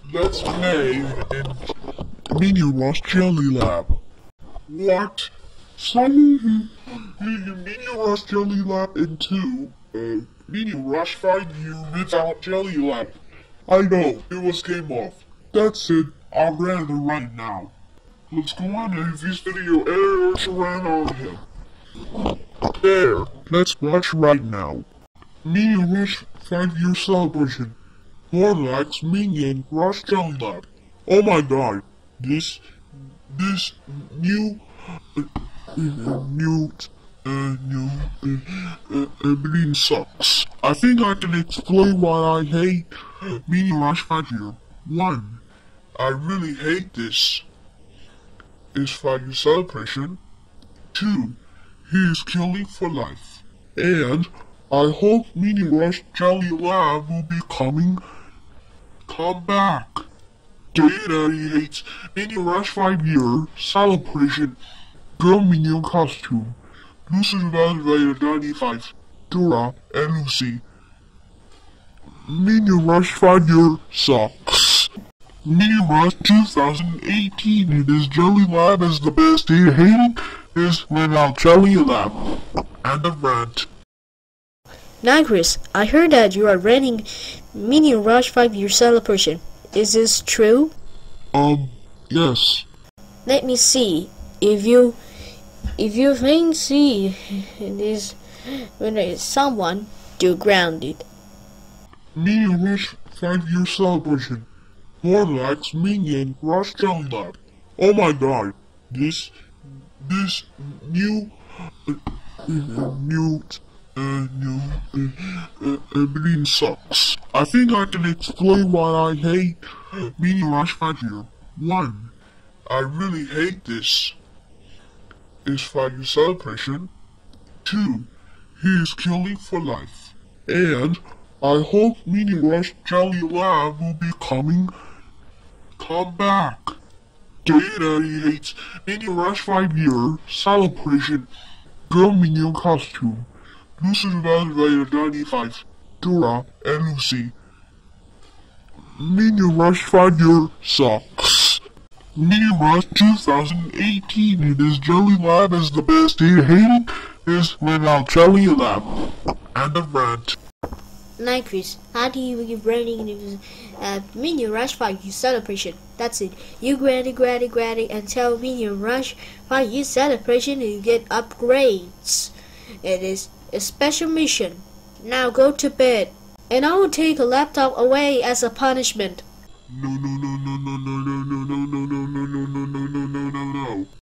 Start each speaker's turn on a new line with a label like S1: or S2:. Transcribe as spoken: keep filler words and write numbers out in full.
S1: Let's play in Minion Rush Jelly Lab. What? Some Minion Rush Jelly Lab into uh, Minion Rush five U without Jelly Lab. I know, it was game off. That's it, I ran it right now. Let's go on and this video airs ran on him. There, let's watch right now. Minion Rush five year celebration. More likes Minion Rush Jelly Lab. Oh my god, this, this new, uh, uh, new, uh, new, uh, uh, everything sucks. I think I can explain why I hate Minion Rush five year. One, I really hate this. Is five year celebration. Two, he is killing for life. And I hope Minion Rush Jelly Lab will be coming. Come back. Data hates Minion Rush five year celebration. Girl Minion costume. Lucy's evaluated ninety-five. Dora and Lucy. Minion Rush five year sucks. Minion Rush two thousand eighteen. It is Jelly Lab is the best. He hating is without Jelly Lab. And a rant.
S2: Now, Chris, I heard that you are running Minion Rush five year celebration. Is this true?
S1: Um, yes.
S2: Let me see. If you, if you think see this, when there is someone, you're grounded.
S1: Minion Rush five year celebration. More likes Minion Rush Jelly Lab. Oh my god, this, this new, uh, uh, new. Uh, no, uh, uh, everything sucks. I think I can explain why I hate Minion Rush five year. One, I really hate this. Is five year celebration. Two, he is killing for life. And I hope Minion Rush Jelly Lab will be coming. Come back. Data hates Minion Rush five year celebration. Girl Minion costume. Lucy's evaluated ninety-five. Dora and Lucy. Minion Rush five year sucks. Minion Rush two thousand eighteen. It is Jelly Lab is the best. He hating is without Jelly Lab. And a rant.
S2: Now, Chris, how do you keep running uh, Minion Rush five year celebration? That's it. You granny, granny, granny, and tell Minion Rush five year celebration and you get upgrades. It is a special mission. Now go to bed, and I will take a laptop away as a punishment.
S1: No, no, no, no, no, no, no, no, no, no, no, no, no, no, no, no, no, no.